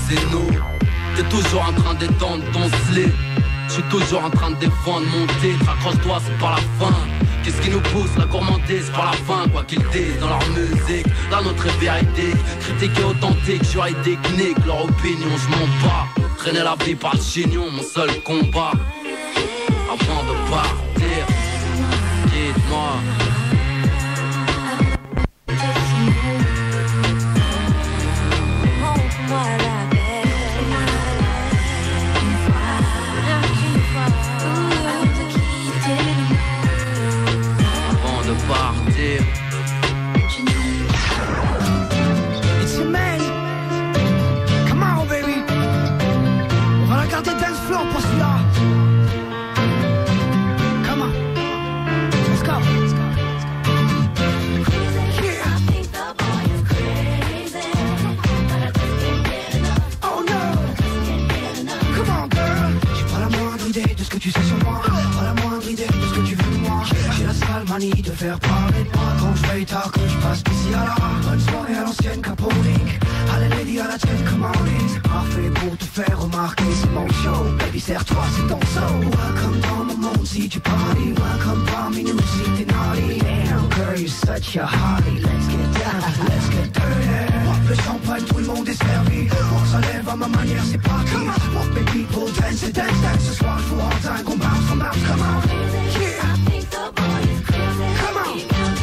c'est nous. T'es toujours en train d'étendre ton slip. J'suis toujours en train de défendre mon titre. Accroche-toi, c'est pas la fin. Qu'est-ce qui nous pousse, la gourmandise par la fin. Quoi qu'ils disent dans leur musique, la nôtre est véridique. Critique et authentique, j'aurais des techniques. Leur opinion, j'm'en bats. Traîner la vie par le chignon, mon seul combat. Avant de partir, dites-moi. Partir. It's a man. Come on, baby. On va regarder dance floor pour celui-là. Come on. Let's go. Let's go. Yeah. Oh no. Come on, girl. J'ai pas la moindre idée de ce que tu sais sur moi. Pas la moindre idée de ce que tu veux de moi. J'ai la sale manie de faire parler de moi. Quand je veille tard, que je passe ici à la bonne soirée à l'ancienne Caponique. Allez lady à la tête, come on in. C'est parfait pour te faire remarquer, c'est mon show. Baby serre-toi, c'est ton show. Welcome dans mon monde si tu parles. Welcome parmi nous si t'es naughty. Damn girl, you're such a hottie. Let's get down, let's get dirty. Pop le champagne, tout le monde est servi. Pour que ça lève à ma manière, c'est parti. Walk my people, dance, dance, dance. Ce soir, je vous rends dingue, on bounce, come on. Yeah. Come on.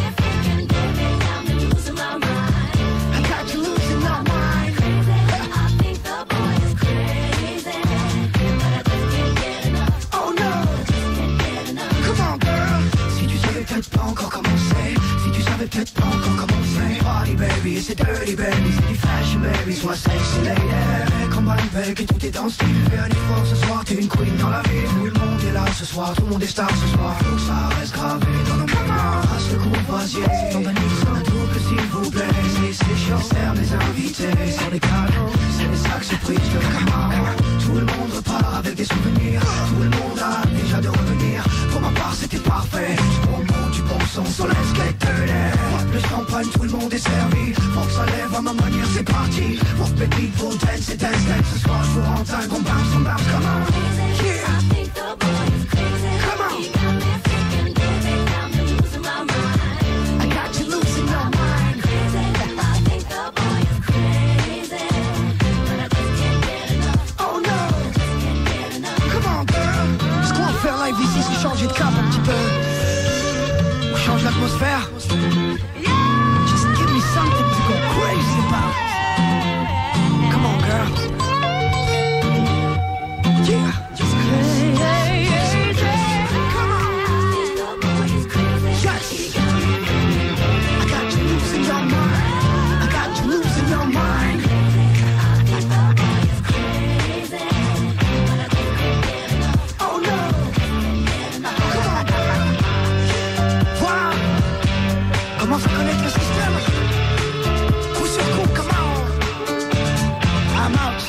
I got you losing my mind. I think the boy is crazy, but I just can't get enough. Oh no. Come on, girl. Si tu savais peut-être pas encore commencer. Si tu savais peut-être pas encore commencer. Party baby, c'est dirty baby, c'est du fashion baby, sois sexy lady. Combat avec et tout est dans le style. Fais un effort ce soir, t'es une queen dans la ville. Tout le monde est là ce soir, tout le monde est star ce soir. Faut que ça reste gravé dans nos mémoires. Passe le courvoisier, c'est ton vanille, un double s'il vous plaît. C'est chaud, serre mes invités. Sur les cadeaux, c'est les sacs surprises de Camaro. Tout le monde repart avec des souvenirs. Tout le monde a déjà de revenir. Pour ma part c'était parfait. Du bon mot, du bon son, so let's get dirty. Le champagne, tout le monde est servi. Faut que ça lève à ma manière, c'est parti. Pour que people dance et dance, dance. Ce soir je vous rends dingue, on bounce, come on. Yeah. Come on. I got you losing your mind. I think the boy is crazy, but I just can't get enough. Oh no. Come on, girl. Ce qu'on va faire live ici, c'est changer de cap un petit peu. On change l'atmosphère. Just give me something to go crazy about. Come on, girl. Yeah. Just crazy. Come on. Yes. I got you losing your mind. I got you losing your mind. Oh no. Come on. Voilà. Commence à connaître le système. Coup sur coup, come on. I'm out.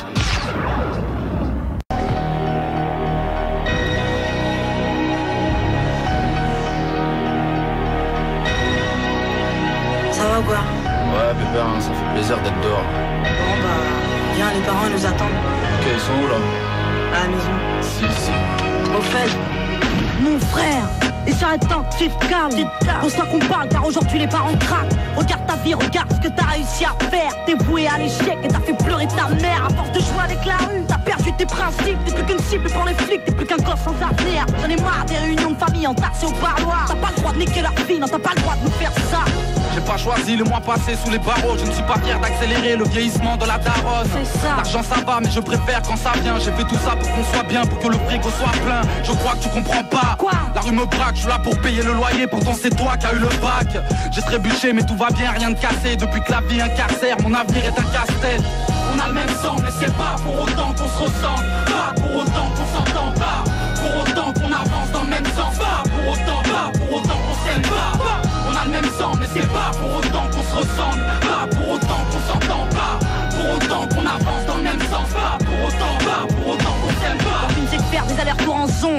Ça va ou quoi? Ouais, pépère, hein, ça fait plaisir d'être dehors. Bon bah, viens, les parents nous attendent. Ok, ils sont où là? À la maison. Si. Au fait, Mon frère, et ça attend, tu te calmes. Pour ça qu'on parle, car aujourd'hui les parents craquent. Regarde ta vie, regarde ce que t'as réussi à faire. T'es voué à l'échec et t'as fait pleurer ta mère. À force de jouer avec la rue, t'as perdu tes principes. T'es plus qu'une cible pour les flics, t'es plus qu'un gosse sans avenir. J'en ai marre des réunions de famille entassées au parloir. T'as pas le droit de niquer leur fille, non t'as pas le droit de nous faire ça. J'ai pas choisi le mois passé sous les barreaux. Je ne suis pas fier d'accélérer le vieillissement de la daronne. L'argent ça va mais je préfère quand ça vient. J'ai fait tout ça pour qu'on soit bien, pour que le frigo soit plein. Je crois que tu comprends pas. Quoi? La rue me braque, je suis là pour payer le loyer. Pourtant c'est toi qui as eu le bac. J'ai trébuché mais tout va bien, rien de cassé. Depuis que la vie incarcère, mon avenir est un casse-tête. On a le même sang mais c'est pas pour autant qu'on se ressemble. Pas pour autant qu'on s'entend pas. Pour autant qu'on avance dans le même sens. Pas pour autant qu'on s'aime pas. On a le même sang mais c'est pas pour autant qu'on se ressemble. Pas pour autant qu'on s'entend pas. Pour autant qu'on avance dans le même sens. Pas pour autant qu'on s'aime pas. Une c'est de faire des allers-retours en zonze.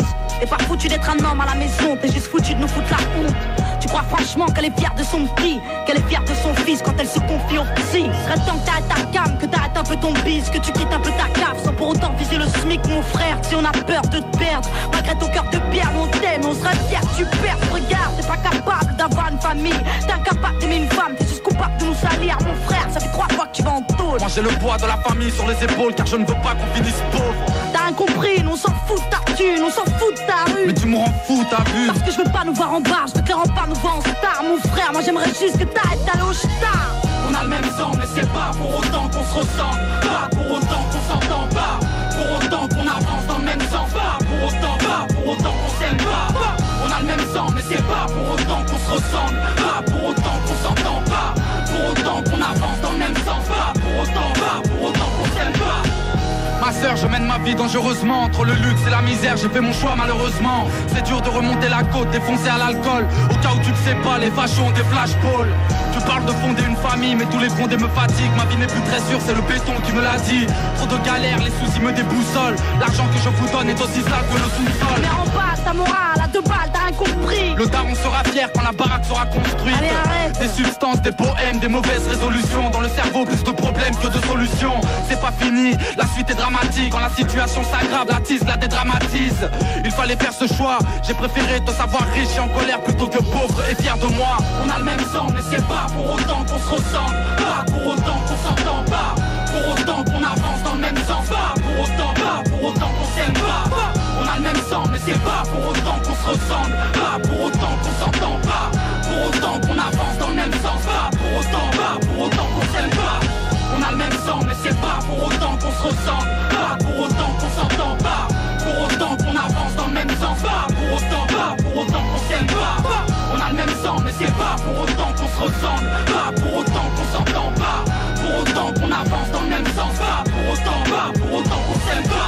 T'es pas foutu d'être un homme à la maison, t'es juste foutu de nous foutre la honte. Tu crois franchement qu'elle est fière de son petit, qu'elle est fière de son fils quand elle se confie au psy. Serait temps que t'arrêtes ta cam, que t'arrêtes un peu ton bise, que tu quittes un peu ta cave sans pour autant viser le SMIC mon frère. Si on a peur de te perdre, malgré ton cœur de pierre, on t'aime, on serait fiers que tu perds. Regarde, t'es pas capable d'avoir une famille, t'es incapable d'aimer une femme, t'es juste coupable de nous salir. Mon frère, ça fait 3 fois que tu vas en tôle. Moi j'ai le poids de la famille sur les épaules car je ne veux pas qu'on finisse pauvre. T'as rien compris, nous on s'en fout de ta thune, on s'en fout de ta rue. Mais tu me rends fou, t'as vu? Parce que je veux pas nous voir en bar, je veux que les remparts nous voient en star. Mon frère, moi j'aimerais juste que t'arrêtes d'aller au star. On a le même sang mais c'est pas pour autant qu'on se ressemble, pas pour autant qu'on s'entend pas, pour autant qu'on avance dans le même sens, pas pour autant qu'on s'aime pas. On a le même sang mais c'est pas pour autant qu'on se ressemble, pas pour autant qu'on s'entend pas, pour autant qu'on avance dans le même sens, pas pour autant qu'on s'aime pas. Ma sœur, je mène ma vie dangereusement. Entre le luxe et la misère, j'ai fait mon choix malheureusement. C'est dur de remonter la côte, défoncer à l'alcool. Au cas où tu ne sais pas, les fachos ont des flashballs. Tu parles de fonder une famille, mais tous les fondés me fatiguent. Ma vie n'est plus très sûre, c'est le béton qui me l'a dit. Trop de galères, les soucis me déboussolent. L'argent que je vous donne est aussi sale que le sous-sol. Mais en bas, ta morale, à 2 balles, t'as rien compris. Le daron sera fier quand la baraque sera construite. Allez, arrête. Des substances, des poèmes, des mauvaises résolutions. Dans le cerveau, plus de problèmes que de solutions. C'est pas fini, la suite est dramatique. Quand la situation s'aggrave, la tise la dédramatise. Il fallait faire ce choix, j'ai préféré te savoir riche et en colère plutôt que pauvre et fier de moi. On a le même sang mais c'est pas pour autant qu'on se ressemble, pas pour autant qu'on s'entend pas, pour autant qu'on avance dans le même sens, pas pour autant qu'on s'aime pas. On a le même sang mais c'est pas pour autant qu'on se ressemble, pas pour autant qu'on s'entend pas, pour autant qu'on avance dans le même sens, pas pour autant qu'on s'aime pas. On a le même sang mais c'est pas pour autant qu'on se ressemble, pas pour autant qu'on s'entend pas, pour autant qu'on avance dans le même sens, pas pour autant qu'on s'aime pas. On a le même sang mais c'est pas pour autant qu'on se ressemble, pas pour autant qu'on s'entend pas, pour autant qu'on avance dans le même sens, pas pour autant qu'on s'aime pas.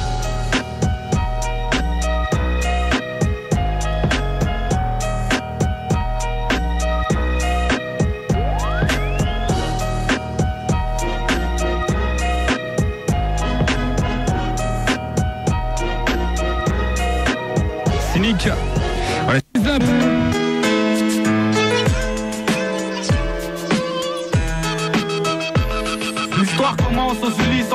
Allez, L'histoire commence aux Ulysses en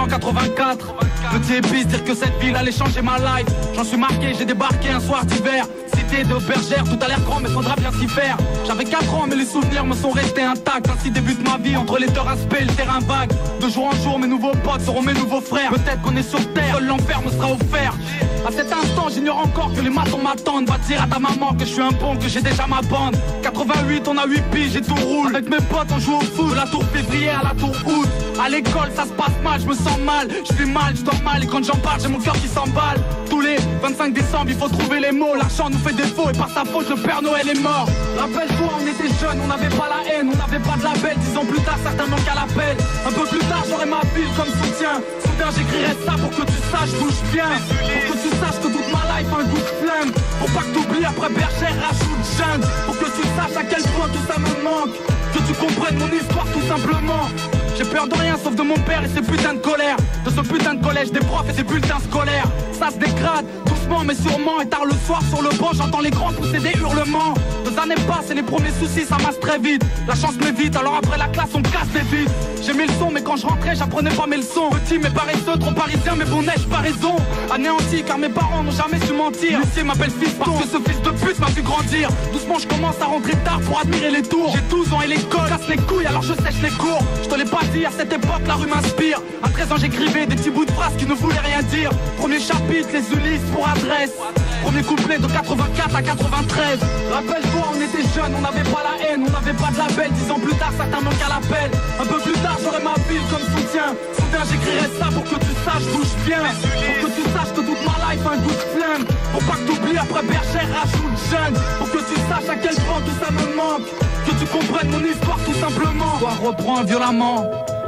1984. Petit épice, dire que cette ville allait changer ma life. J'en suis marqué, j'ai débarqué un soir d'hiver. Cité de bergère, tout a l'air grand mais faudra bien s'y faire. J'avais 4 ans mais les souvenirs me sont restés intacts. Ainsi débute ma vie entre les terrasses et le terrain vague. De jour en jour mes nouveaux potes seront mes nouveaux frères. Peut-être qu'on est sur terre, seul l'enfer me sera offert. À cet instant j'ignore encore que les matons m'attendent. Va dire à ta maman que je suis un bon, que j'ai déjà ma bande. 88 on a 8 piges et tout roule. Avec mes potes on joue au foot, de la tour février à la tour août. À l'école ça se passe mal, je me sens mal. Je fais mal, je dors mal et quand j'en parle j'ai mon cœur qui s'emballe. Tous les 25 décembre il faut trouver les mots. L'argent nous fait défaut et par sa faute le Père Noël est mort. Rappelle-toi on était jeunes, on n'avait pas la haine, on n'avait pas de label. 10 ans plus tard certains manquent à l'appel. Un peu plus tard j'aurai ma ville comme soutien. Soudain j'écrirai ça pour que tu saches d'où je viens. Pour que tu saches que toute ma life a un goût de flamme. Pour pas que t'oublies après bergère rajoute jeune. Pour que tu saches à quel point tout ça me manque. Que tu comprennes mon histoire tout simplement. J'ai peur de rien sauf de mon père et ses putains de colère. De ce putain de collège, des profs et des bulletins scolaires. Ça se dégrade, doucement mais sûrement. Et tard le soir sur le banc j'entends les grands pousser des hurlements. 2 années passent et les premiers soucis ça masse très vite. La chance m'évite, alors après la classe on casse les vides. J'ai mis le son mais quand je rentrais j'apprenais pas mes leçons. Petit mais paresseux, trop parisien mais bon neige pas raison. Anéanti car mes parents n'ont jamais su mentir. L'huissier m'appelle fiston parce que ce fils de pute m'a vu grandir. Doucement je commence à rentrer tard pour admirer les tours. J'ai 12 ans et l'école casse les couilles alors je sèche les cours. Je te l'ai pas dit, à cette époque la rue m'inspire. À 13 ans j'écrivais des petits bouts de phrases qui ne voulaient rien dire. Premier chapitre, les Ulysses pour adresse. Premier couplet de 84 à 93. Rappelle-toi on était jeunes, on n'avait pas la haine, on n'avait pas de label. 10 ans plus tard certains manquent à l'appel. Un peu plus tard j'aurai ma ville comme soutien. Soudain j'écrirai ça pour que tu saches d'où je viens. Pour que tu saches que toute ma life a un goût de flamme. Pour pas que t'oublies après bergère rajoute jeune. Pour que tu saches à quel point tout ça me manque. Que tu comprennes mon histoire tout simplement. L'histoire reprend violemment.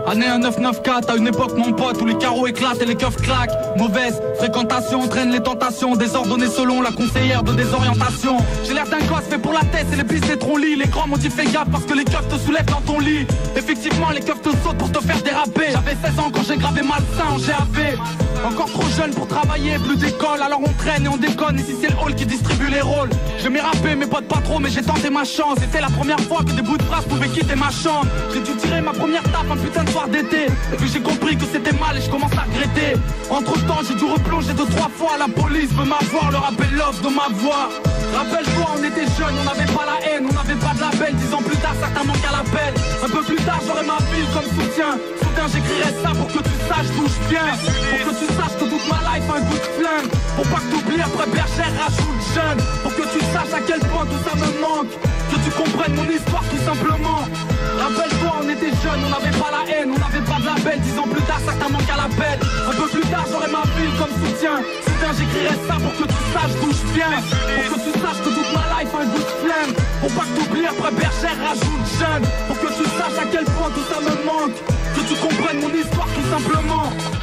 Année 1994, à une époque mon pote où les carreaux éclatent et les keufs claquent. Mauvaise fréquentation entraîne les tentations, désordonnées selon la conseillère de désorientation. J'ai l'air d'un gosse fait pour la tête et les pistes des troncs-lits. Les grands m'ont dit fais gaffe parce que les keufs te soulèvent dans ton lit. Effectivement les keufs te sautent pour te faire déraper. J'avais 16 ans quand j'ai gravé Malsain en GAV. Encore trop jeune pour travailler, plus d'école, alors on traîne et on déconne. Ici c'est le hall qui distribue les rôles. J'aimais rapper, mes potes pas trop, mais j'ai tenté ma chance. C'était la première fois que des bouts de phrases pouvaient quitter ma chambre. J'ai dû tirer ma première tape un putain de soir d'été. Et puis j'ai compris que c'était mal et je commence à regretter. Entre temps j'ai dû replonger 2-3 fois. La police veut m'avoir, leur appel l'offre de ma voix. Rappelle-toi, on était jeunes, on n'avait pas la haine, on n'avait pas de label. 10 ans plus tard, certains manquent à l'appel. Un peu plus tard, j'aurai ma ville comme soutien. Soudain, j'écrirai ça pour que tu saches d'où je viens. Pour que tu saches que toute ma life a un goût de flingue. Pour pas que t'oublies, après bergère, rajoute jeune. Pour que tu saches à quel point tout ça me manque. Que tu comprennes mon histoire tout simplement. Rappelle-toi, on était jeunes, on n'avait pas la haine, on n'avait pas de label. 10 ans plus tard, certains manquent à l'appel. Un peu plus tard, j'aurai ma ville comme soutien. Soudain, j'écrirai ça pour que tu saches d'où je viens. Pour que tu saches que toute ma life a un goût de flingue. Pour pas que t'oublies, après bergère, rajoute jeune. Pour que tu saches à quel point tout ça me manque. Que tu comprennes mon histoire tout simplement.